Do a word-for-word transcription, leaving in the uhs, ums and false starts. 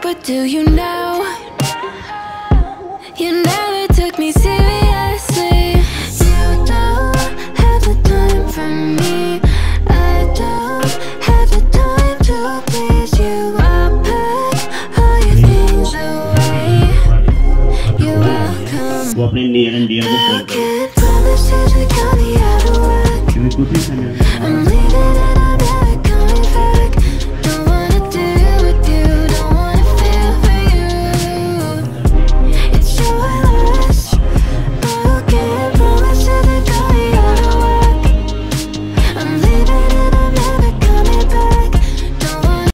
But do you know, you never took me seriously. You don't have the time for me. I don't have the time to please you. I'll pack all your things away. You're welcome. वो अपने near and dear को call I can't promise you to come the other way. करो।